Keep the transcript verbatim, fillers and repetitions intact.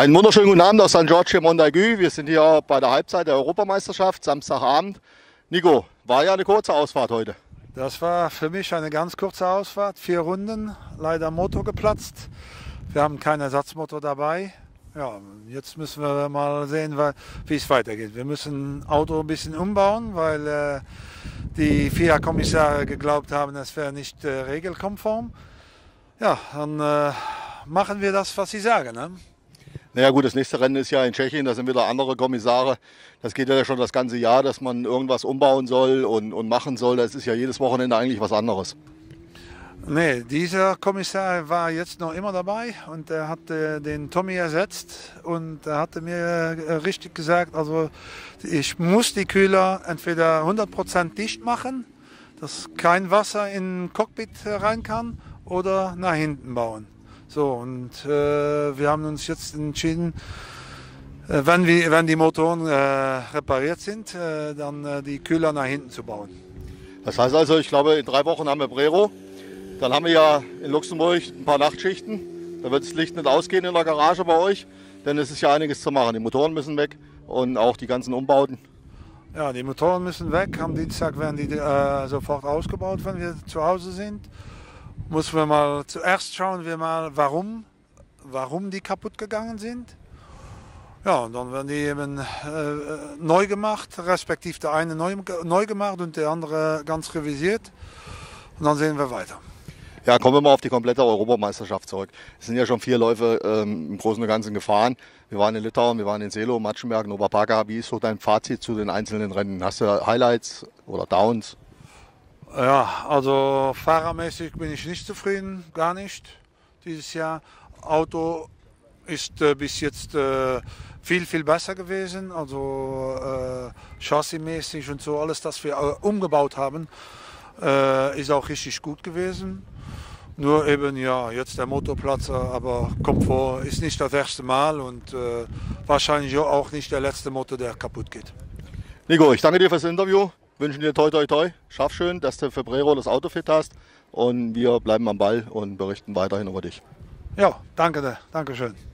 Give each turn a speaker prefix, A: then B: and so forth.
A: Einen wunderschönen guten Abend aus San Giorgio Montaigu. Wir sind hier bei der Halbzeit der Europameisterschaft, Samstagabend. Nico, war ja eine kurze Ausfahrt heute.
B: Das war für mich eine ganz kurze Ausfahrt, vier Runden, leider Motor geplatzt. Wir haben keinen Ersatzmotor dabei. Ja, jetzt müssen wir mal sehen, wie es weitergeht. Wir müssen das Auto ein bisschen umbauen, weil äh, die F I A-Kommissare geglaubt haben, es wäre nicht äh, regelkonform. Ja, dann äh, machen wir das, was sie sagen. Ne?
A: Naja gut, das nächste Rennen ist ja in Tschechien, da sind wieder andere Kommissare. Das geht ja schon das ganze Jahr, dass man irgendwas umbauen soll und, und machen soll. Das ist ja jedes Wochenende eigentlich was anderes.
B: Nee, dieser Kommissar war jetzt noch immer dabei und er hat äh, den Tommy ersetzt und er hatte mir äh, richtig gesagt, also ich muss die Kühler entweder hundert Prozent dicht machen, dass kein Wasser in den Cockpit rein kann, oder nach hinten bauen. So, und äh, wir haben uns jetzt entschieden, äh, wenn, wir, wenn die Motoren äh, repariert sind, äh, dann äh, die Kühler nach hinten zu bauen.
A: Das heißt also, ich glaube, in drei Wochen haben wir Brero. Dann haben wir ja in Luxemburg ein paar Nachtschichten. Da wird das Licht nicht ausgehen in der Garage bei euch, denn es ist ja einiges zu machen. Die Motoren müssen weg und auch die ganzen Umbauten.
B: Ja, die Motoren müssen weg. Am Dienstag werden die äh, sofort ausgebaut, wenn wir zu Hause sind. Müssen wir mal zuerst schauen wir mal, warum, warum die kaputt gegangen sind. Ja, und dann werden die eben äh, neu gemacht, respektive der eine neu, neu gemacht und der andere ganz revisiert. Und dann sehen wir weiter.
A: Ja, kommen wir mal auf die komplette Europameisterschaft zurück. Es sind ja schon vier Läufe ähm, im Großen und Ganzen gefahren. Wir waren in Litauen, wir waren in Selo, Matschenberg, Novapaga. Wie ist so dein Fazit zu den einzelnen Rennen? Hast du Highlights oder Downs?
B: Ja, also fahrermäßig bin ich nicht zufrieden, gar nicht dieses Jahr. Auto ist äh, bis jetzt äh, viel, viel besser gewesen. Also äh, chassismäßig und so, alles, das wir äh, umgebaut haben, äh, ist auch richtig gut gewesen. Nur eben, ja, jetzt der Motorplatzer, aber Komfort ist nicht das erste Mal und äh, wahrscheinlich auch nicht der letzte Motor, der kaputt geht.
A: Nico, ich danke dir fürs Interview. Wünschen dir toi toi toi. Schaff schön, dass du für Brero das Auto fit hast. Und wir bleiben am Ball und berichten weiterhin über dich.
B: Ja, danke, danke schön.